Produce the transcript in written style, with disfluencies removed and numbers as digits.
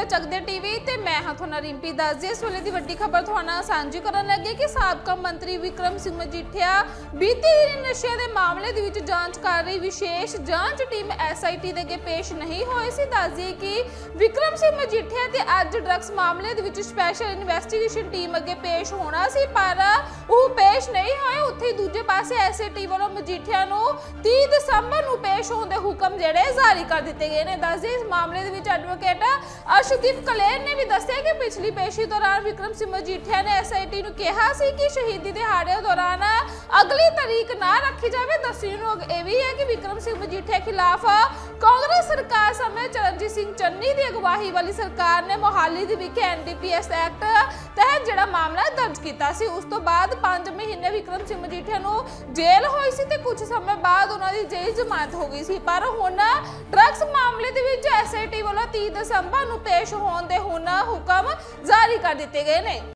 ਚੱਕਦੇ ਟੀਵੀ ਤੇ ਮੈਂ ਹਾਂ ਤੁਹਾਡਾ ਰਿੰਪੀ ਦੱਸ ਜੀ। ਇਸ ਵੇਲੇ ਦੀ ਵੱਡੀ ਖਬਰ ਤੁਹਾਡਾ ਸਾਂਝੀ ਕਰਨ ਲੱਗੇ ਕਿ ਸਾਬਕਾ ਮੰਤਰੀ ਵਿਕਰਮ ਸਿੰਘ ਮਜੀਠੀਆ ਬੀਤੀ ਦਿਨ ਨਸ਼ੇ ਦੇ ਮਾਮਲੇ ਦੇ ਵਿੱਚ ਜਾਂਚ ਕਰ ਰਹੀ ਵਿਸ਼ੇਸ਼ ਜਾਂਚ ਟੀਮ SIT ਦੇ ਅੱਗੇ ਪੇਸ਼ ਨਹੀਂ ਹੋਏ ਸੀ। ਦੱਸ ਦਈਏ ਕਿ ਵਿਕਰਮ ਸਿੰਘ ਮਜੀਠੀਆ ਤੇ ਅੱਜ ਡਰੱਗਸ ਮਾਮਲੇ ਦੇ ਵਿੱਚ ਸਪੈਸ਼ਲ ਇਨਵੈਸਟੀਗੇਸ਼ਨ ਟੀਮ ਅੱਗੇ ਪੇਸ਼ ਹੋਣਾ ਸੀ, ਪਰ ਉਹ ਪੇਸ਼ ਨਹੀਂ ਹੋਏ। ਉੱਥੇ ਦੂਜੇ ਪਾਸੇ SIT ਵੱਲੋਂ ਮਜੀਠੀਆ ਨੂੰ 30 ਦਸੰਬਰ ਨੂੰ ਪੇਸ਼ ਹੋਣ ਦੇ ਹੁਕਮ ਜਿਹੜੇ ਜਾਰੀ ਕਰ ਦਿੱਤੇ ਗਏ ਨੇ। ਦੱਸ ਦਈਏ ਇਸ ਮਾਮਲੇ ਦੇ ਵਿੱਚ ਐਡਵੋਕੇਟ ਅਰਸ਼ਦੀਪ ਕਲੇਰ ਨੇ ਵੀ ਦੱਸਿਆ ਕਿ ਪਿਛਲੀ ਪੇਸ਼ੀ ਦੌਰਾਨ ਵਿਕਰਮ ਸਿੰਘ ਮਜੀਠੀਆ ਨੇ SIT ਨੂੰ ਕਿਹਾ ਸੀ ਕਿ ਸ਼ਹੀਦੀ ਦਿਹਾੜੇ ਦੌਰਾਨ ਅਗਲੀ ਤਾਰੀਖ ਨਾ ਰੱਖੀ ਜਾਵੇ। ਦੱਸਣਯੋਗ ਇਹ ਵੀ ਹੈ ਕਿ ਵਿਕਰਮ ਸਿੰਘ ਮਜੀਠੀਆ ਖਿਲਾਫ ਕਾਂਗਰਸ ਸਰਕਾਰ ਸਮੇਂ ਚਰਨਜੀਤ ਸਿੰਘ ਚੰਨੀ ਦੀ ਅਗਵਾਈ ਵਾਲੀ ਸਰਕਾਰ ਨੇ ਮੋਹਾਲੀ ਦੇ ਵਿਖੇ NDPS ਐਕਟ ਤਹਿਤ ਜਿਹੜਾ ਮਾਮਲਾ ਦਰਜ ਕੀਤਾ ਸੀ। ਉਸ ਤੋਂ ਬਾਅਦ 5 ਮਹੀਨੇ ਵਿਕਰਮ ਸਿੰਘ ਮਜੀਠੀਆ ਨੂੰ ਜੇਲ੍ਹ ਹੋਈ ਸੀ ਤੇ ਕੁਝ ਸਮੇਂ ਬਾਅਦ ਉਹਨਾਂ ਦੀ ਜੇਲ੍ਹ ਜ਼ਮਾਨਤ ਹੋ ਗਈ ਸੀ, ਪਰ ਹੁਣ ਡਰੱਗਸ ਮਾਮਲੇ ਦੇ ਵਿੱਚ SIT ਵੱਲੋਂ 30 ਦਸੰਬਰ ਨੂੰ ਪੇਸ਼ ਹੋਣ ਦੇ ਹੁਣ ਹੁਕਮ ਜਾਰੀ ਕਰ ਦਿੱਤੇ ਗਏ ਨੇ।